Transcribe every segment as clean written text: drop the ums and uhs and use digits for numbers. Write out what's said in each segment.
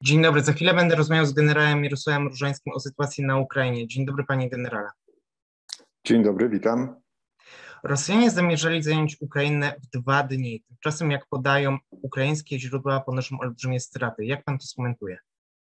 Dzień dobry, za chwilę będę rozmawiał z generałem Mirosławem Różańskim o sytuacji na Ukrainie. Dzień dobry, panie generale. Dzień dobry, witam. Rosjanie zamierzali zająć Ukrainę w 2 dni. Tymczasem, jak podają ukraińskie źródła, ponoszą olbrzymie straty. Jak pan to skomentuje?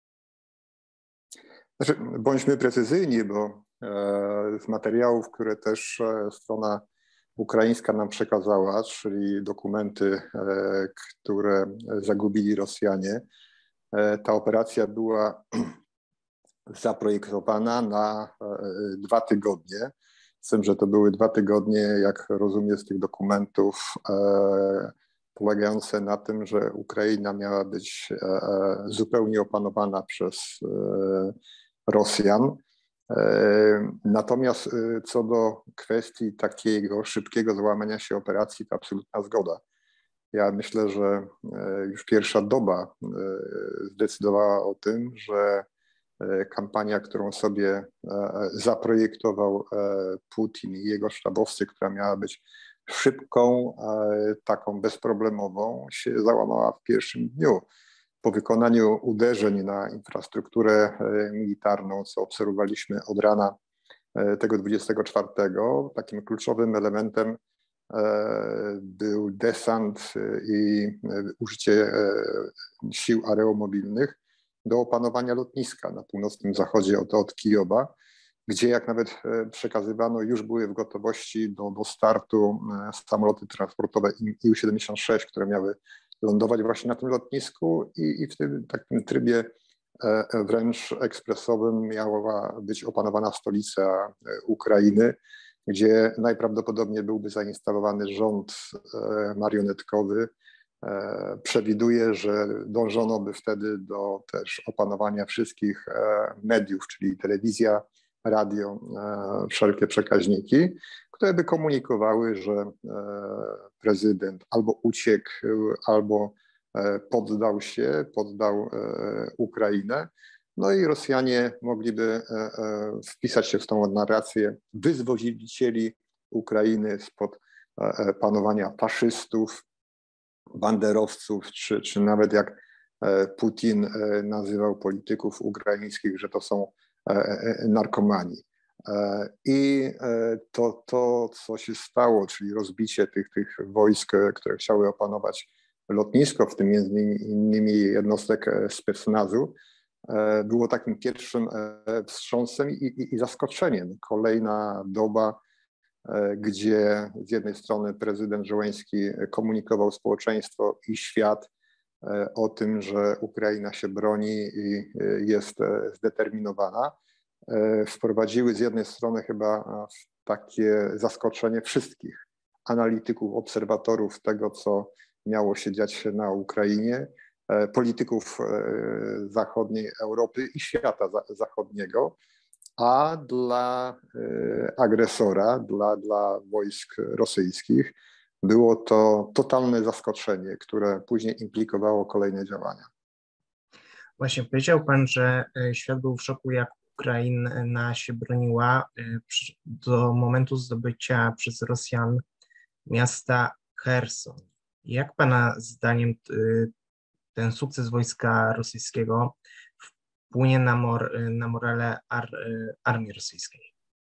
Znaczy, bądźmy precyzyjni, bo z materiałów, które też strona ukraińska nam przekazała, czyli dokumenty, które zagubili Rosjanie, ta operacja była zaprojektowana na 2 tygodnie. Z tym, że to były 2 tygodnie, jak rozumiem z tych dokumentów, polegające na tym, że Ukraina miała być zupełnie opanowana przez Rosjan. Natomiast co do kwestii takiego szybkiego załamania się operacji, to absolutna zgoda. Ja myślę, że już pierwsza doba zdecydowała o tym, że kampania, którą sobie zaprojektował Putin i jego sztabowcy, która miała być szybką, taką bezproblemową, się załamała w pierwszym dniu. Po wykonaniu uderzeń na infrastrukturę militarną, co obserwowaliśmy od rana tego 24, takim kluczowym elementem był desant i użycie sił aeromobilnych do opanowania lotniska na północnym zachodzie od Kijowa, gdzie, jak nawet przekazywano, już były w gotowości do startu samoloty transportowe Ił-76, które miały lądować właśnie na tym lotnisku i w tym takim trybie wręcz ekspresowym miała być opanowana stolica Ukrainy, gdzie najprawdopodobniej byłby zainstalowany rząd marionetkowy. Przewiduje, że dążono by wtedy do też opanowania wszystkich mediów, czyli telewizja, radio, wszelkie przekaźniki, które by komunikowały, że prezydent albo uciekł, albo poddał Ukrainę. No i Rosjanie mogliby wpisać się w tą narrację wyzwolicieli Ukrainy spod panowania faszystów, banderowców, czy nawet jak Putin nazywał polityków ukraińskich, że to są narkomani. I to, co się stało, czyli rozbicie tych wojsk, które chciały opanować lotnisko, w tym między innymi jednostek specnazu, było takim pierwszym wstrząsem i zaskoczeniem. Kolejna doba, gdzie z jednej strony prezydent Zełenski komunikował społeczeństwo i świat o tym, że Ukraina się broni i jest zdeterminowana, wprowadziły z jednej strony chyba w takie zaskoczenie wszystkich analityków, obserwatorów tego, co miało się dziać na Ukrainie, polityków zachodniej Europy i świata zachodniego, a dla agresora, dla wojsk rosyjskich było to totalne zaskoczenie, które później implikowało kolejne działania. Właśnie powiedział pan, że świat był w szoku, jak Ukraina się broniła do momentu zdobycia przez Rosjan miasta Cherson. Jak pana zdaniem ten sukces wojska rosyjskiego wpłynie na morale armii rosyjskiej?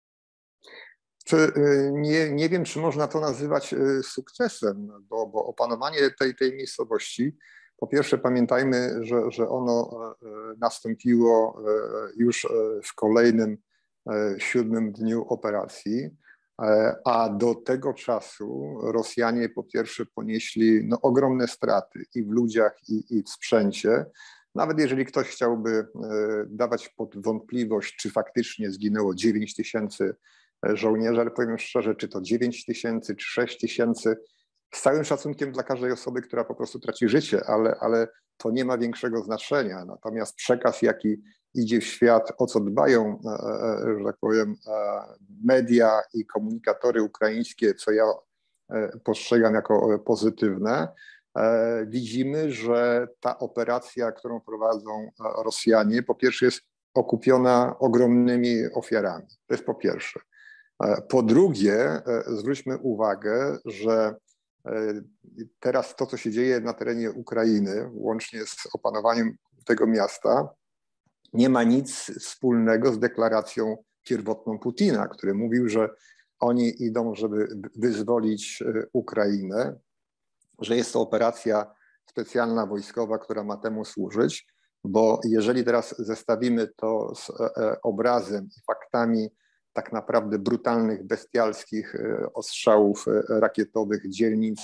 Nie wiem, czy można to nazywać sukcesem, bo opanowanie tej miejscowości, po pierwsze pamiętajmy, że ono nastąpiło już w kolejnym 7 dniu operacji, a do tego czasu Rosjanie po pierwsze ponieśli ogromne straty i w ludziach, i w sprzęcie. Nawet jeżeli ktoś chciałby dawać pod wątpliwość, czy faktycznie zginęło 9 000 żołnierzy, ale powiem szczerze, czy to 9 000, czy 6 000, z całym szacunkiem dla każdej osoby, która po prostu traci życie, ale to nie ma większego znaczenia. Natomiast przekaz, jaki idzie w świat, o co dbają, że tak powiem, media i komunikatory ukraińskie, co ja postrzegam jako pozytywne, widzimy, że ta operacja, którą prowadzą Rosjanie, po pierwsze jest okupiona ogromnymi ofiarami. To jest po pierwsze. Po drugie, zwróćmy uwagę, że teraz to, co się dzieje na terenie Ukrainy, łącznie z opanowaniem tego miasta nie ma nic wspólnego z deklaracją pierwotną Putina, który mówił, że oni idą, żeby wyzwolić Ukrainę, że jest to operacja specjalna wojskowa, która ma temu służyć, bo jeżeli teraz zestawimy to z obrazem i faktami tak naprawdę brutalnych, bestialskich ostrzałów rakietowych dzielnic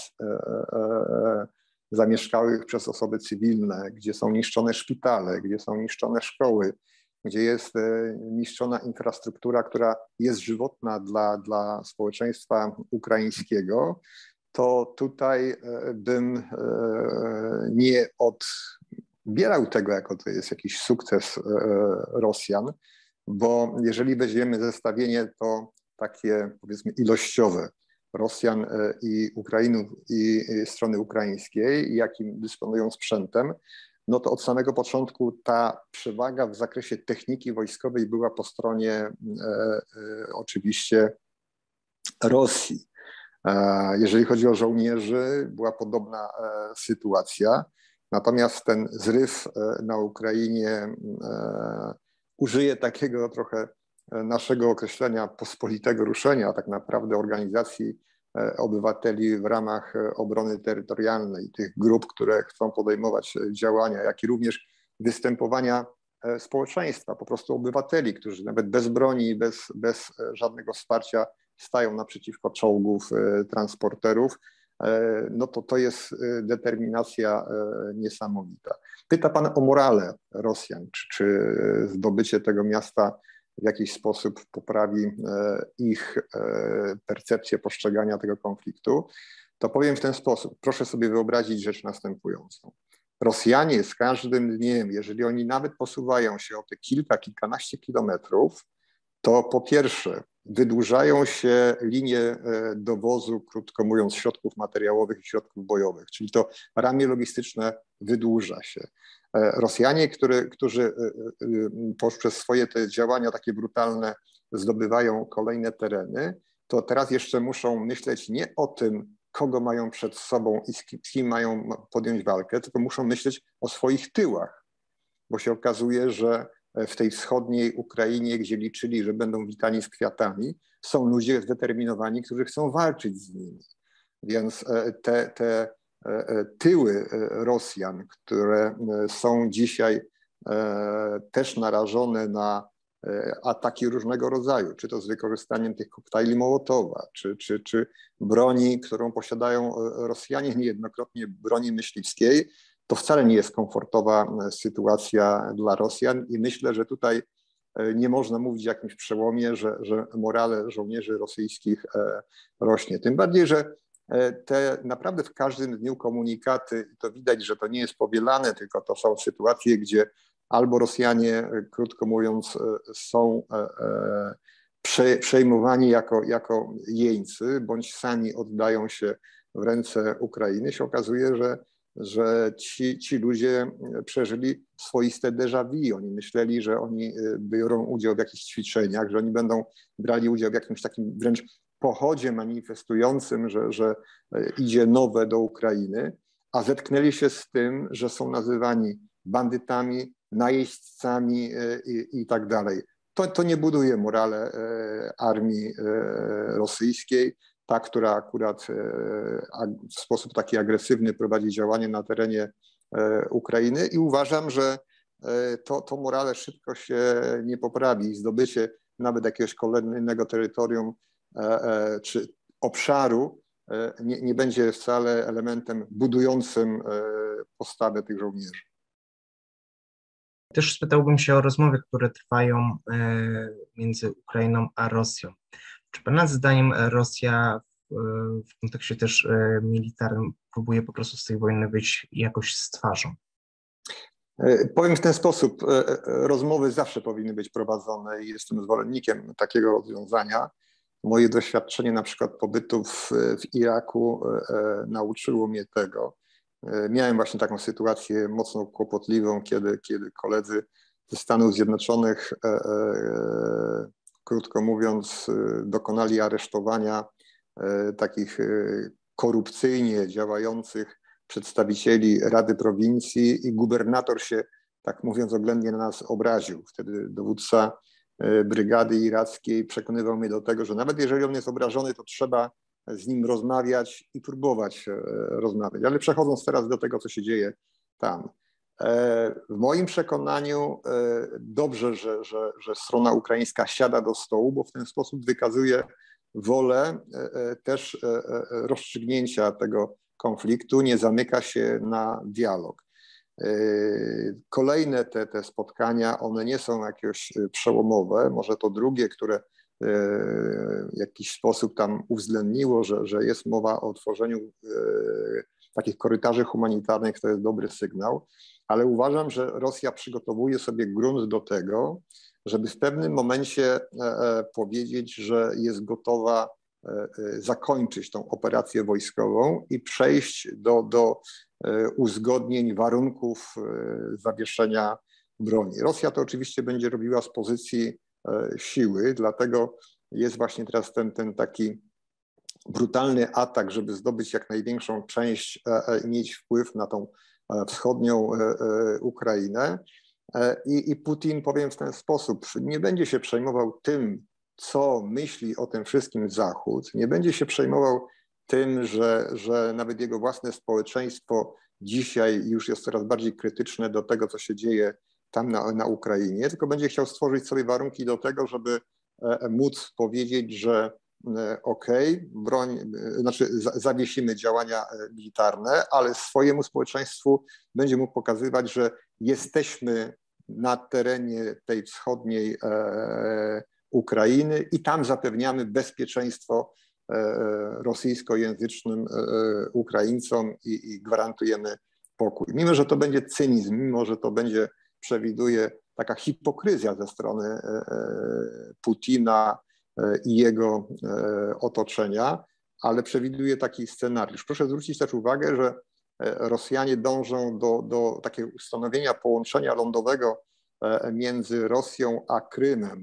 zamieszkałych przez osoby cywilne, gdzie są niszczone szpitale, gdzie są niszczone szkoły, gdzie jest niszczona infrastruktura, która jest żywotna dla społeczeństwa ukraińskiego, to tutaj bym nie odbierał tego, jako to jest jakiś sukces Rosjan, bo jeżeli weźmiemy zestawienie, to takie powiedzmy ilościowe Rosjan i Ukrainów i strony ukraińskiej, jakim dysponują sprzętem, no to od samego początku ta przewaga w zakresie techniki wojskowej była po stronie oczywiście Rosji. Jeżeli chodzi o żołnierzy, była podobna sytuacja. Natomiast ten zryw na Ukrainie użyje takiego trochę naszego określenia pospolitego ruszenia, tak naprawdę organizacji obywateli w ramach obrony terytorialnej, tych grup, które chcą podejmować działania, jak i również występowania społeczeństwa, po prostu obywateli, którzy nawet bez broni, bez żadnego wsparcia stają naprzeciwko czołgów, transporterów, no to jest determinacja niesamowita. Pyta pan o morale Rosjan, czy zdobycie tego miasta w jakiś sposób poprawi ich percepcję postrzegania tego konfliktu, to powiem w ten sposób. Proszę sobie wyobrazić rzecz następującą. Rosjanie z każdym dniem, jeżeli oni nawet posuwają się o te kilkanaście kilometrów, to po pierwsze wydłużają się linie dowozu, krótko mówiąc, środków materiałowych i środków bojowych, czyli to ramię logistyczne wydłuża się. Rosjanie, którzy poprzez swoje te działania takie brutalne zdobywają kolejne tereny, to teraz jeszcze muszą myśleć nie o tym, kogo mają przed sobą i z kim mają podjąć walkę, tylko muszą myśleć o swoich tyłach, bo się okazuje, że w tej wschodniej Ukrainie, gdzie liczyli, że będą witani z kwiatami, są ludzie zdeterminowani, którzy chcą walczyć z nimi. Więc te tyły Rosjan, które są dzisiaj też narażone na ataki różnego rodzaju, czy to z wykorzystaniem tych koktajli Mołotowa, czy broni, którą posiadają Rosjanie, niejednokrotnie broni myśliwskiej, to wcale nie jest komfortowa sytuacja dla Rosjan i myślę, że tutaj nie można mówić o jakimś przełomie, że morale żołnierzy rosyjskich rośnie. Tym bardziej, że te naprawdę w każdym dniu komunikaty, to widać, że to nie jest powielane, tylko to są sytuacje, gdzie albo Rosjanie, krótko mówiąc, są przejmowani jako jeńcy, bądź sami oddają się w ręce Ukrainy. Się okazuje, że ci ludzie przeżyli swoiste déjà vu. Oni myśleli, że oni biorą udział w jakichś ćwiczeniach, że oni będą brali udział w jakimś takim wręcz pochodzie manifestującym, że idzie nowe do Ukrainy, a zetknęli się z tym, że są nazywani bandytami, najeźdźcami i tak dalej. To nie buduje morale armii rosyjskiej, ta, która akurat w sposób taki agresywny prowadzi działanie na terenie Ukrainy i uważam, że to morale szybko się nie poprawi. Zdobycie nawet jakiegoś kolejnego terytorium czy obszaru nie będzie wcale elementem budującym postawę tych żołnierzy. Też spytałbym się o rozmowy, które trwają między Ukrainą a Rosją. Czy Pana zdaniem Rosja w kontekście też militarnym próbuje po prostu z tej wojny wyjść jakoś z twarzą? Powiem w ten sposób, rozmowy zawsze powinny być prowadzone i jestem zwolennikiem takiego rozwiązania. Moje doświadczenie na przykład pobytu w Iraku nauczyło mnie tego. Miałem właśnie taką sytuację mocno kłopotliwą, kiedy koledzy ze Stanów Zjednoczonych, krótko mówiąc, dokonali aresztowania takich korupcyjnie działających przedstawicieli Rady Prowincji i gubernator się tak mówiąc oględnie, na nas obraził. Wtedy dowódca brygady irackiej przekonywał mnie do tego, że nawet jeżeli on jest obrażony, to trzeba z nim rozmawiać i próbować rozmawiać. Ale przechodząc teraz do tego, co się dzieje tam. W moim przekonaniu dobrze, że strona ukraińska siada do stołu, bo w ten sposób wykazuje wolę też rozstrzygnięcia tego konfliktu, nie zamyka się na dialog. Kolejne te spotkania, one nie są jakieś przełomowe, może to drugie, które w jakiś sposób tam uwzględniło, że jest mowa o tworzeniu takich korytarzy humanitarnych, to jest dobry sygnał, ale uważam, że Rosja przygotowuje sobie grunt do tego, żeby w pewnym momencie powiedzieć, że jest gotowa zakończyć tą operację wojskową i przejść do uzgodnień, warunków zawieszenia broni. Rosja to oczywiście będzie robiła z pozycji siły, dlatego jest właśnie teraz ten taki brutalny atak, żeby zdobyć jak największą część i mieć wpływ na tą wschodnią Ukrainę. I Putin, powiem w ten sposób, nie będzie się przejmował tym, co myśli o tym wszystkim Zachód, nie będzie się przejmował tym, że nawet jego własne społeczeństwo dzisiaj już jest coraz bardziej krytyczne do tego, co się dzieje tam na Ukrainie, tylko będzie chciał stworzyć sobie warunki do tego, żeby móc powiedzieć, że okej, broń, znaczy zawiesimy działania militarne, ale swojemu społeczeństwu będzie mógł pokazywać, że jesteśmy na terenie tej wschodniej Ukrainy i tam zapewniamy bezpieczeństwo rosyjskojęzycznym Ukraińcom i gwarantujemy pokój. Mimo że to będzie cynizm, mimo że to będzie, przewiduje taka hipokryzja ze strony Putina i jego otoczenia, ale przewiduje taki scenariusz. Proszę zwrócić też uwagę, że Rosjanie dążą do takiego ustanowienia połączenia lądowego między Rosją a Krymem.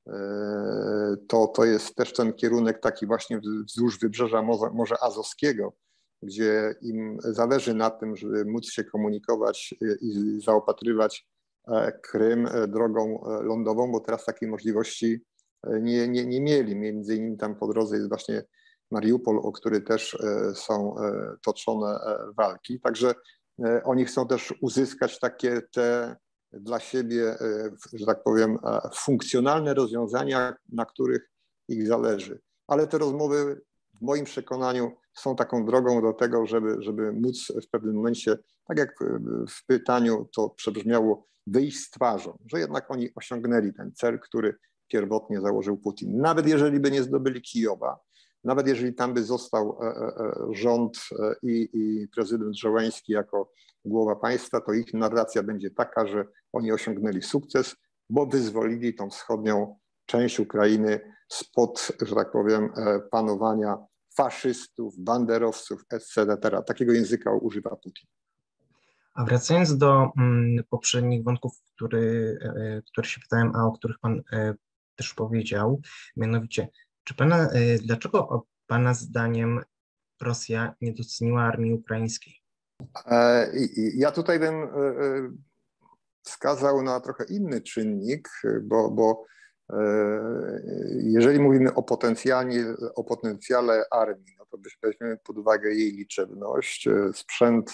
To jest też ten kierunek taki właśnie wzdłuż wybrzeża Morza Azowskiego, gdzie im zależy na tym, żeby móc się komunikować i zaopatrywać Krym drogą lądową, bo teraz takiej możliwości nie mieli. Między innymi tam po drodze jest właśnie Mariupol, o który też są toczone walki. Także oni chcą też uzyskać takie te dla siebie, że tak powiem, funkcjonalne rozwiązania, na których ich zależy. Ale te rozmowy w moim przekonaniu są taką drogą do tego, żeby móc w pewnym momencie, tak jak w pytaniu to przebrzmiało, wyjść z twarzą, że jednak oni osiągnęli ten cel, który pierwotnie założył Putin. Nawet jeżeli by nie zdobyli Kijowa, nawet jeżeli tam by został rząd i prezydent Żeleński jako głowa państwa, to ich narracja będzie taka, że oni osiągnęli sukces, bo wyzwolili tą wschodnią część Ukrainy spod, że tak powiem, panowania faszystów, banderowców, etc. Takiego języka używa Putin. A wracając do poprzednich wątków, które się pytałem, a o których Pan też powiedział, mianowicie, dlaczego Pana zdaniem Rosja nie doceniła armii ukraińskiej? Ja tutaj bym wskazał na trochę inny czynnik, bo jeżeli mówimy o potencjale armii, no to weźmiemy pod uwagę jej liczebność, sprzęt,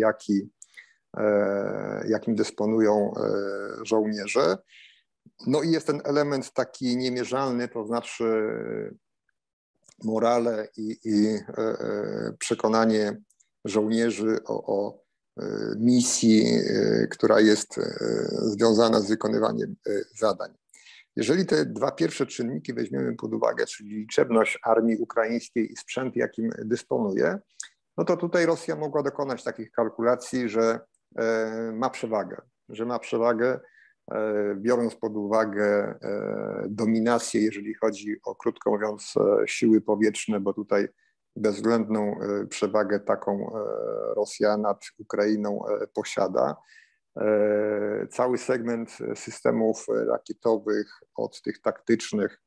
jakim dysponują żołnierze. No i jest ten element taki niemierzalny, to znaczy morale i przekonanie żołnierzy o misji, która jest związana z wykonywaniem zadań. Jeżeli te dwa pierwsze czynniki weźmiemy pod uwagę, czyli liczebność armii ukraińskiej i sprzęt, jakim dysponuje, no to tutaj Rosja mogła dokonać takich kalkulacji, że ma przewagę, biorąc pod uwagę dominację, jeżeli chodzi o, krótko mówiąc, siły powietrzne, bo tutaj bezwzględną przewagę taką Rosja nad Ukrainą posiada. Cały segment systemów rakietowych, od tych taktycznych,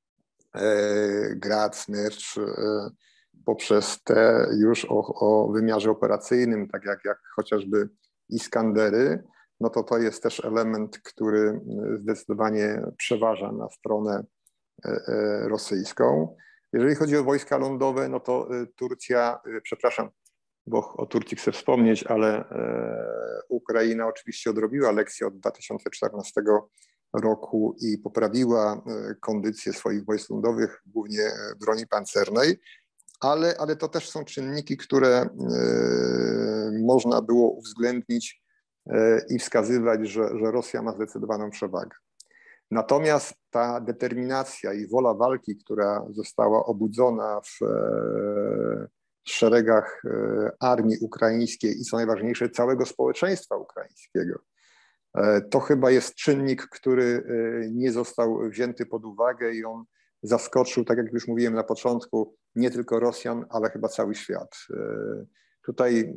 Grad, Smercz, poprzez te już o wymiarze operacyjnym, tak jak chociażby Iskandery, no to jest też element, który zdecydowanie przeważa na stronę rosyjską. Jeżeli chodzi o wojska lądowe, no to Turcja, przepraszam, bo o Turcji chcę wspomnieć, ale Ukraina oczywiście odrobiła lekcję od 2014 roku i poprawiła kondycję swoich wojsk lądowych, głównie broni pancernej, ale to też są czynniki, które można było uwzględnić i wskazywać, że Rosja ma zdecydowaną przewagę. Natomiast ta determinacja i wola walki, która została obudzona w szeregach armii ukraińskiej i co najważniejsze całego społeczeństwa ukraińskiego, to chyba jest czynnik, który nie został wzięty pod uwagę i on zaskoczył, tak jak już mówiłem na początku, nie tylko Rosjan, ale chyba cały świat. Tutaj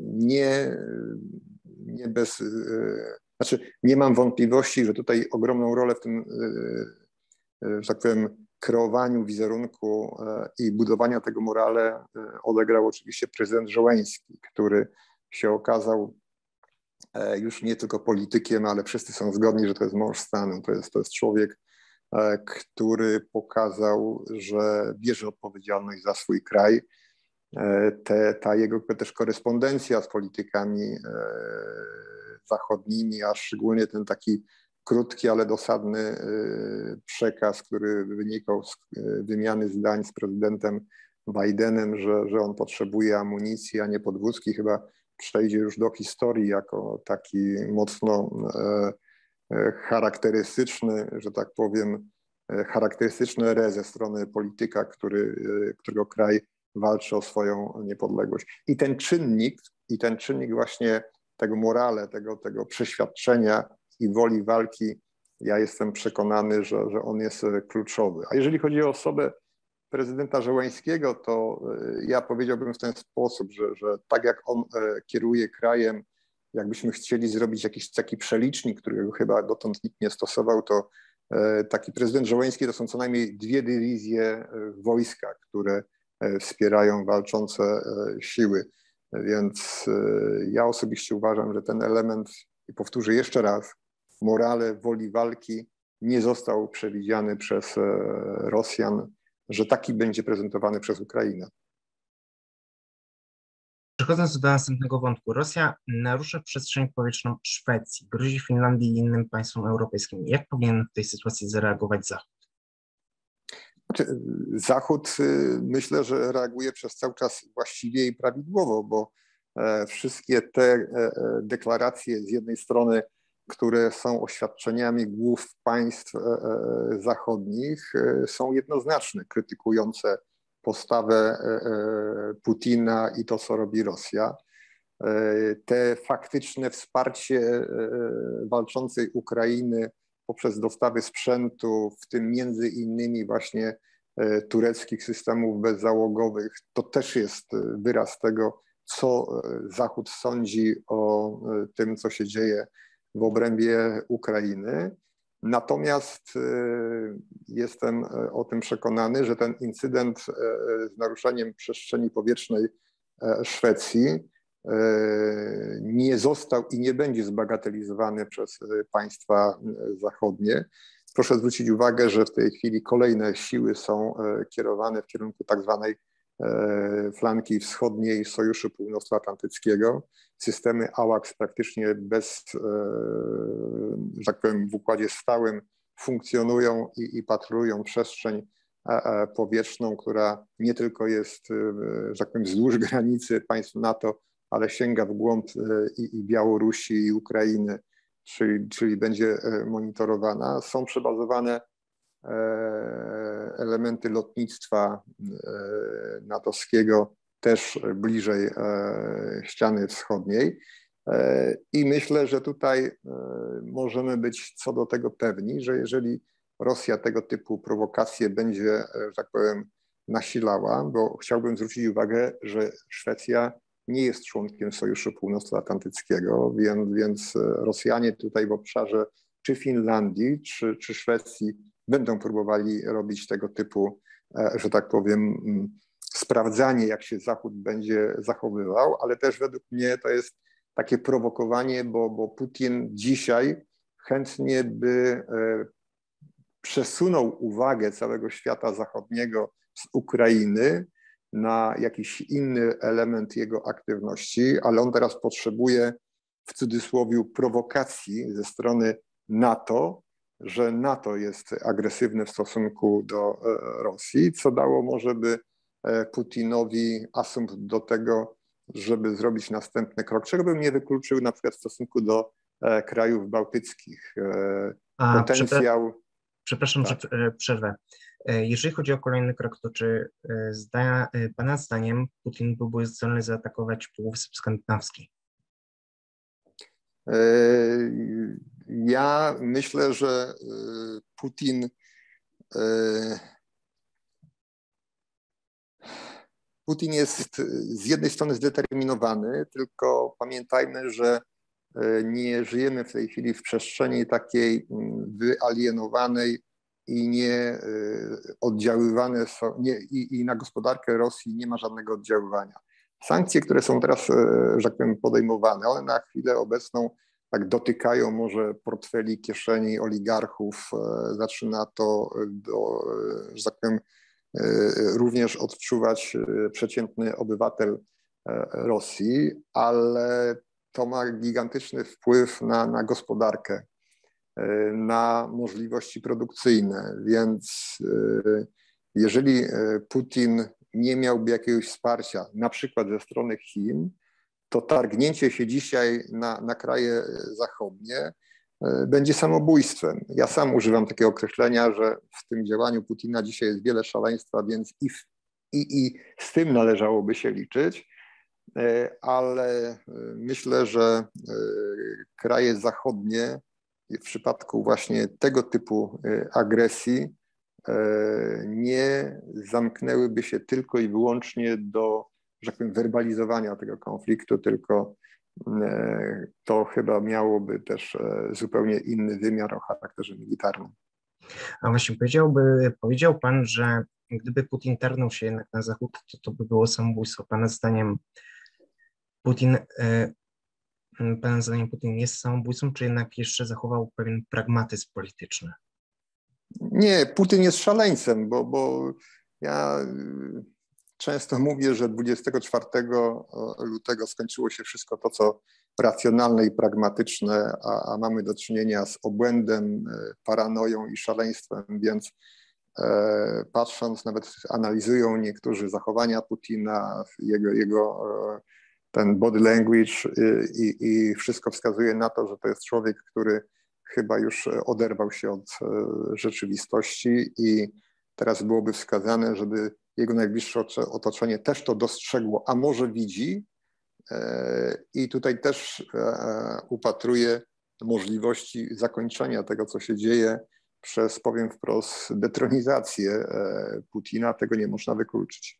nie mam wątpliwości, że tutaj ogromną rolę w tym, że tak powiem, kreowaniu wizerunku i budowania tego morale odegrał oczywiście prezydent Żeleński, który się okazał już nie tylko politykiem, ale wszyscy są zgodni, że to jest mąż stanu, to jest człowiek, który pokazał, że bierze odpowiedzialność za swój kraj. Ta jego też korespondencja z politykami zachodnimi, a szczególnie ten taki krótki, ale dosadny przekaz, który wynikał z wymiany zdań z prezydentem Bidenem, że on potrzebuje amunicji, a nie podwózki, chyba przejdzie już do historii jako taki mocno charakterystyczny, że tak powiem, charakterystyczny ze strony polityka, którego kraj walczy o swoją niepodległość. I ten czynnik właśnie tego morale, tego przeświadczenia i woli walki, ja jestem przekonany, że on jest kluczowy. A jeżeli chodzi o osobę prezydenta Żeleńskiego, to ja powiedziałbym w ten sposób, że tak jak on kieruje krajem, jakbyśmy chcieli zrobić jakiś taki przelicznik, którego chyba dotąd nikt nie stosował, to taki prezydent Żeleński to są co najmniej 2 dywizje wojska, które wspierają walczące siły. Więc ja osobiście uważam, że ten element, i powtórzę jeszcze raz, morale, woli walki nie został przewidziany przez Rosjan, że taki będzie prezentowany przez Ukrainę. Przechodząc do następnego wątku, Rosja narusza przestrzeń powietrzną Szwecji, grozi Finlandii i innym państwom europejskim. Jak powinien w tej sytuacji zareagować Zachód? Zachód myślę, że reaguje przez cały czas właściwie i prawidłowo, bo wszystkie te deklaracje z jednej strony, które są oświadczeniami głów państw zachodnich, są jednoznaczne, krytykujące postawę Putina i to, co robi Rosja. Te faktyczne wsparcie walczącej Ukrainy poprzez dostawy sprzętu, w tym między innymi właśnie tureckich systemów bezzałogowych, to też jest wyraz tego, co Zachód sądzi o tym, co się dzieje w obrębie Ukrainy. Natomiast jestem o tym przekonany, że ten incydent z naruszeniem przestrzeni powietrznej Szwecji nie został i nie będzie zbagatelizowany przez państwa zachodnie. Proszę zwrócić uwagę, że w tej chwili kolejne siły są kierowane w kierunku tak zwanej flanki wschodniej Sojuszu Północnoatlantyckiego. Systemy AWACS praktycznie bez, że tak powiem, w układzie stałym funkcjonują i patrolują przestrzeń powietrzną, która nie tylko jest, że tak powiem, wzdłuż granicy państw NATO, ale sięga w głąb i Białorusi, i Ukrainy, czyli będzie monitorowana. Są przebazowane elementy lotnictwa natowskiego też bliżej ściany wschodniej. I myślę, że tutaj możemy być co do tego pewni, że jeżeli Rosja tego typu prowokacje będzie, że tak powiem, nasilała, bo chciałbym zwrócić uwagę, że Szwecja nie jest członkiem Sojuszu Północnoatlantyckiego, więc Rosjanie tutaj w obszarze czy Finlandii, czy Szwecji będą próbowali robić tego typu, że tak powiem, sprawdzanie, jak się Zachód będzie zachowywał, ale też według mnie to jest takie prowokowanie, bo Putin dzisiaj chętnie by przesunął uwagę całego świata zachodniego z Ukrainy na jakiś inny element jego aktywności, ale on teraz potrzebuje w cudzysłowie prowokacji ze strony NATO, że NATO jest agresywne w stosunku do Rosji, co dało może by Putinowi asumpt do tego, żeby zrobić następny krok, czego bym nie wykluczył na przykład w stosunku do krajów bałtyckich. Potencjał... Przepraszam, tak. że przerwę. Jeżeli chodzi o kolejny krok, to czy Pana zdaniem Putin byłby zdolny zaatakować Półwysep Skandynawski? Ja myślę, że Putin jest z jednej strony zdeterminowany, tylko pamiętajmy, że nie żyjemy w tej chwili w przestrzeni takiej wyalienowanej i nie oddziaływane są, i na gospodarkę Rosji nie ma żadnego oddziaływania. Sankcje, które są teraz, że tak powiem, podejmowane, one na chwilę obecną tak dotykają może portfeli, kieszeni oligarchów, zaczyna to, że tak powiem, również odczuwać przeciętny obywatel Rosji, ale to ma gigantyczny wpływ na gospodarkę, na możliwości produkcyjne, więc jeżeli Putin nie miałby jakiegoś wsparcia, na przykład ze strony Chin, to targnięcie się dzisiaj na kraje zachodnie będzie samobójstwem. Ja sam używam takiego określenia, że w tym działaniu Putina dzisiaj jest wiele szaleństwa, więc i z tym należałoby się liczyć, ale myślę, że kraje zachodnie w przypadku właśnie tego typu agresji nie zamknęłyby się tylko i wyłącznie do, że tak powiem, werbalizowania tego konfliktu, tylko to chyba miałoby też zupełnie inny wymiar o charakterze militarnym. A właśnie powiedział Pan, że gdyby Putin targnął się jednak na Zachód, to by było samobójstwo. Pana zdaniem Putin jest samobójcą, czy jednak jeszcze zachował pewien pragmatyzm polityczny? Nie, Putin jest szaleńcem, bo ja często mówię, że 24 lutego skończyło się wszystko to, co racjonalne i pragmatyczne, a mamy do czynienia z obłędem, paranoją i szaleństwem, więc patrząc, nawet analizują niektórzy zachowania Putina, jego ten body language i wszystko wskazuje na to, że to jest człowiek, który chyba już oderwał się od rzeczywistości i teraz byłoby wskazane, żeby jego najbliższe otoczenie też to dostrzegło, a może widzi, i tutaj też upatruje możliwości zakończenia tego, co się dzieje przez, powiem wprost, detronizację Putina. Tego nie można wykluczyć.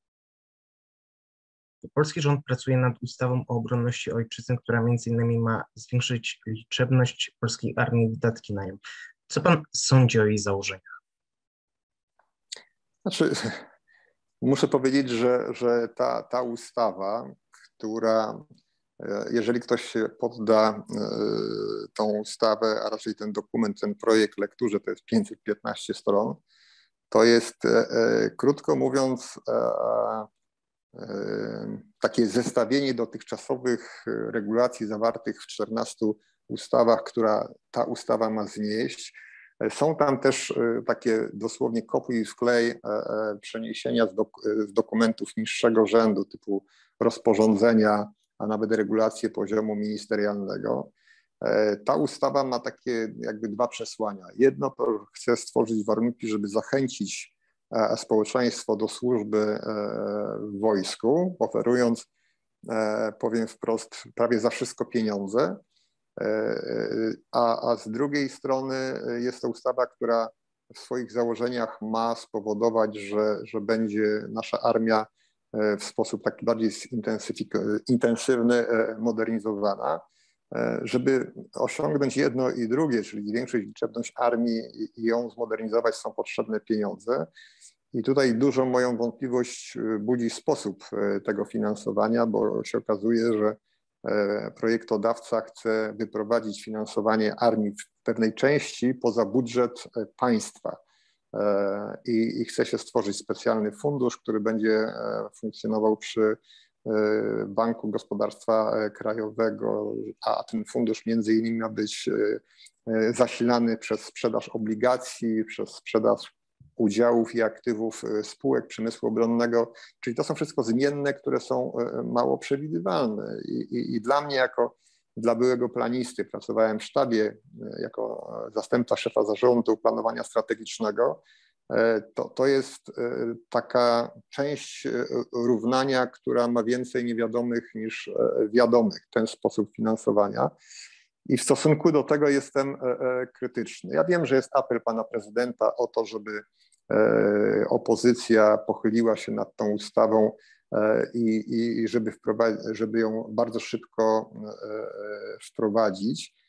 Polski rząd pracuje nad ustawą o obronności ojczyzny, która między innymi ma zwiększyć liczebność polskiej armii i wydatki na nią. Co Pan sądzi o jej założeniach? Znaczy, muszę powiedzieć, że ta ustawa, która, jeżeli ktoś się podda tą ustawę, a raczej ten dokument, ten projekt lekturze, to jest 515 stron, to jest, krótko mówiąc, takie zestawienie dotychczasowych regulacji zawartych w 14 ustawach, która ta ustawa ma znieść. Są tam też takie dosłownie kopiuj i wklej przeniesienia z dokumentów niższego rzędu, typu rozporządzenia, a nawet regulacje poziomu ministerialnego. Ta ustawa ma takie jakby dwa przesłania. Jedno to chce stworzyć warunki, żeby zachęcić społeczeństwo do służby w wojsku, oferując, powiem wprost, prawie za wszystko pieniądze. A z drugiej strony jest to ustawa, która w swoich założeniach ma spowodować, że będzie nasza armia w sposób taki bardziej intensywny modernizowana. Żeby osiągnąć jedno i drugie, czyli zwiększyć liczebność armii i ją zmodernizować, są potrzebne pieniądze. I tutaj dużą moją wątpliwość budzi sposób tego finansowania, bo się okazuje, że projektodawca chce wyprowadzić finansowanie armii w pewnej części poza budżet państwa i chce się stworzyć specjalny fundusz, który będzie funkcjonował przy Banku Gospodarstwa Krajowego, a ten fundusz między innymi ma być zasilany przez sprzedaż obligacji, przez sprzedaż udziałów i aktywów spółek przemysłu obronnego, czyli to są wszystko zmienne, które są mało przewidywalne i dla mnie jako dla byłego planisty, pracowałem w sztabie jako zastępca szefa zarządu planowania strategicznego, to jest taka część równania, która ma więcej niewiadomych niż wiadomych, ten sposób finansowania. I w stosunku do tego jestem krytyczny. Ja wiem, że jest apel pana prezydenta o to, żeby opozycja pochyliła się nad tą ustawą i żeby ją bardzo szybko wprowadzić.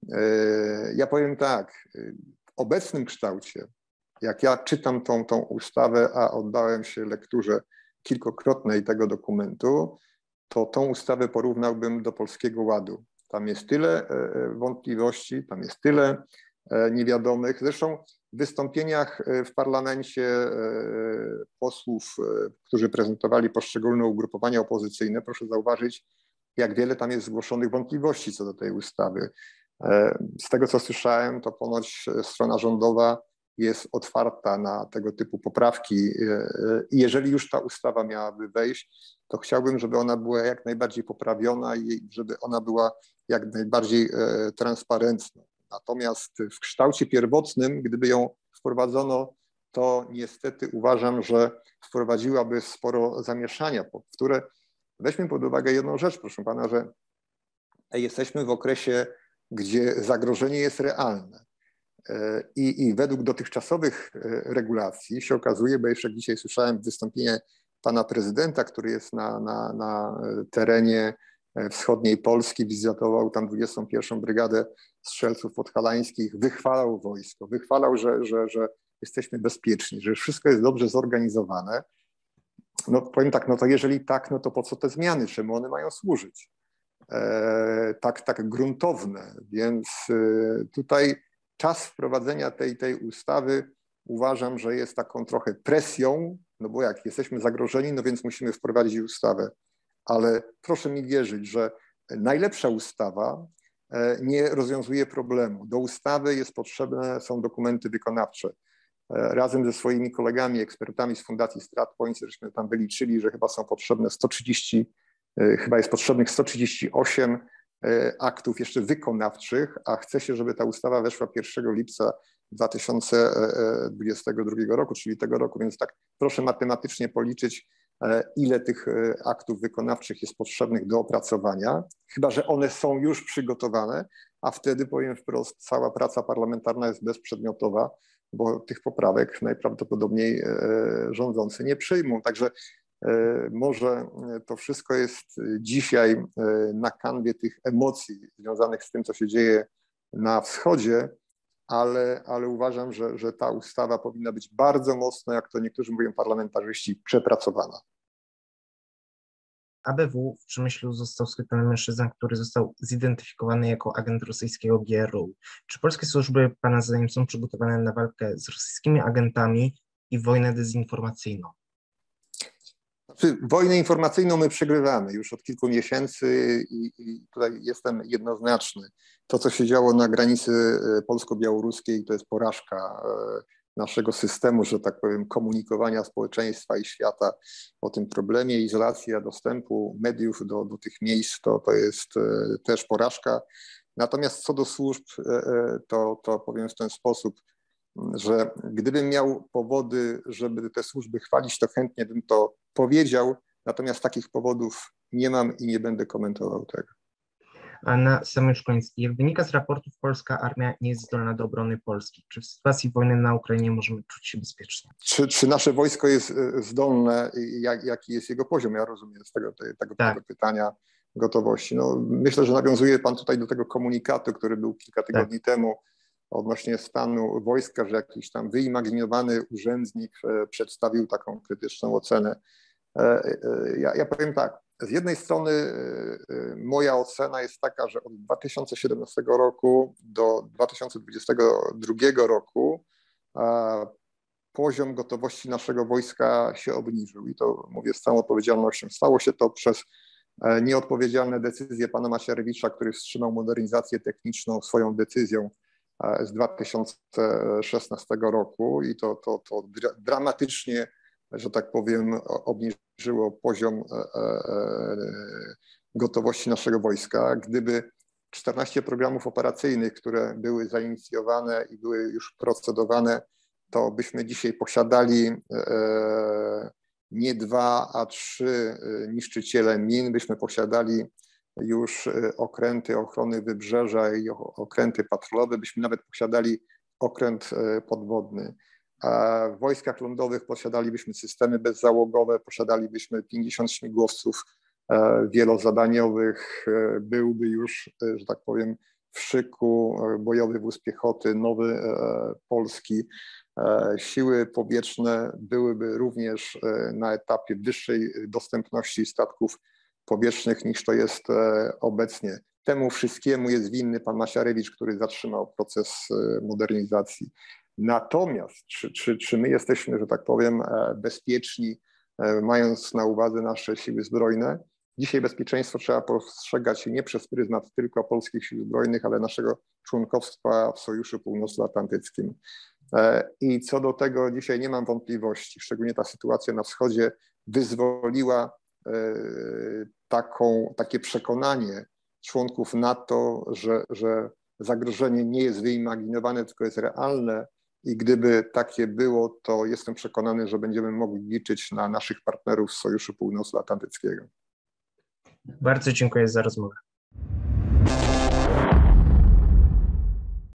Ja powiem tak, w obecnym kształcie, jak ja czytam tą ustawę, a oddałem się lekturze kilkukrotnej tego dokumentu, to tą ustawę porównałbym do Polskiego Ładu. Tam jest tyle wątpliwości, tam jest tyle niewiadomych. Zresztą w wystąpieniach w parlamencie posłów, którzy prezentowali poszczególne ugrupowania opozycyjne, proszę zauważyć, jak wiele tam jest zgłoszonych wątpliwości co do tej ustawy. Z tego, co słyszałem, to ponoć strona rządowa jest otwarta na tego typu poprawki i jeżeli już ta ustawa miałaby wejść, to chciałbym, żeby ona była jak najbardziej poprawiona i żeby ona była jak najbardziej transparentna. Natomiast w kształcie pierwotnym, gdyby ją wprowadzono, to niestety uważam, że wprowadziłaby sporo zamieszania, które weźmy pod uwagę jedną rzecz, proszę pana, że jesteśmy w okresie, gdzie zagrożenie jest realne. I według dotychczasowych regulacji się okazuje, bo jeszcze dzisiaj słyszałem wystąpienie pana prezydenta, który jest na terenie wschodniej Polski, wizytował tam 21. Brygadę Strzelców Podhalańskich, wychwalał wojsko, wychwalał, że jesteśmy bezpieczni, że wszystko jest dobrze zorganizowane. No powiem tak, no to jeżeli tak, no to po co te zmiany, czemu one mają służyć? Tak gruntowne, więc tutaj czas wprowadzenia tej ustawy uważam, że jest taką trochę presją, no bo jak jesteśmy zagrożeni, no więc musimy wprowadzić ustawę. Ale proszę mi wierzyć, że najlepsza ustawa nie rozwiązuje problemu. Do ustawy są dokumenty wykonawcze. Razem ze swoimi kolegami, ekspertami z Fundacji StratPoint, żeśmy tam wyliczyli, że chyba są potrzebne 130, chyba jest potrzebnych 138 aktów jeszcze wykonawczych, a chce się, żeby ta ustawa weszła 1 lipca 2022 roku, czyli tego roku, więc tak proszę matematycznie policzyć, ile tych aktów wykonawczych jest potrzebnych do opracowania, chyba że one są już przygotowane, a wtedy powiem wprost, cała praca parlamentarna jest bezprzedmiotowa, bo tych poprawek najprawdopodobniej rządzący nie przyjmą. Także może to wszystko jest dzisiaj na kanwie tych emocji związanych z tym, co się dzieje na wschodzie, ale uważam, że ta ustawa powinna być bardzo mocno, jak to niektórzy mówią parlamentarzyści, przepracowana. ABW w Przemyślu został schwytany mężczyzna, który został zidentyfikowany jako agent rosyjskiego GRU. Czy polskie służby pana zdaniem są przygotowane na walkę z rosyjskimi agentami i wojnę dezinformacyjną? Znaczy, wojnę informacyjną my przegrywamy już od kilku miesięcy i tutaj jestem jednoznaczny. To, co się działo na granicy polsko-białoruskiej, to jest porażka naszego systemu, że tak powiem, komunikowania społeczeństwa i świata o tym problemie. Izolacja dostępu mediów do tych miejsc to jest też porażka. Natomiast co do służb, to powiem w ten sposób, że gdybym miał powody, żeby te służby chwalić, to chętnie bym to powiedział, natomiast takich powodów nie mam i nie będę komentował tego. A na sam już koniec, jak wynika z raportów, polska armia nie jest zdolna do obrony Polski. Czy w sytuacji wojny na Ukrainie możemy czuć się bezpiecznie? Czy nasze wojsko jest zdolne i jaki jest jego poziom? Ja rozumiem z tego pytania gotowości. No, myślę, że nawiązuje pan tutaj do tego komunikatu, który był kilka tygodni temu odnośnie stanu wojska, że jakiś tam wyimaginowany urzędnik przedstawił taką krytyczną ocenę. Ja powiem tak, z jednej strony moja ocena jest taka, że od 2017 roku do 2022 roku poziom gotowości naszego wojska się obniżył i to mówię z całą odpowiedzialnością. Stało się to przez nieodpowiedzialne decyzje pana Macierewicza, który wstrzymał modernizację techniczną swoją decyzją z 2016 roku i to dramatycznie, że tak powiem, obniżyło poziom gotowości naszego wojska. Gdyby 14 programów operacyjnych, które były zainicjowane i były już procedowane, to byśmy dzisiaj posiadali nie 2, a 3 niszczyciele min, byśmy posiadali już okręty ochrony wybrzeża i okręty patrolowe, byśmy nawet posiadali okręt podwodny. A w wojskach lądowych posiadalibyśmy systemy bezzałogowe, posiadalibyśmy 50 śmigłowców wielozadaniowych, byłby już, że tak powiem, w szyku bojowy wóz piechoty, nowy polski. Siły powietrzne byłyby również na etapie wyższej dostępności statków powietrznych niż to jest obecnie. Temu wszystkiemu jest winny pan Macierewicz, który zatrzymał proces modernizacji. Natomiast czy my jesteśmy, że tak powiem, bezpieczni, mając na uwadze nasze siły zbrojne? Dzisiaj bezpieczeństwo trzeba postrzegać nie przez pryzmat tylko polskich sił zbrojnych, ale naszego członkostwa w Sojuszu Północnoatlantyckim. I co do tego dzisiaj nie mam wątpliwości, szczególnie ta sytuacja na wschodzie wyzwoliła takie przekonanie członków NATO, że zagrożenie nie jest wyimaginowane, tylko jest realne i gdyby takie było, to jestem przekonany, że będziemy mogli liczyć na naszych partnerów z Sojuszu Północnoatlantyckiego. Bardzo dziękuję za rozmowę.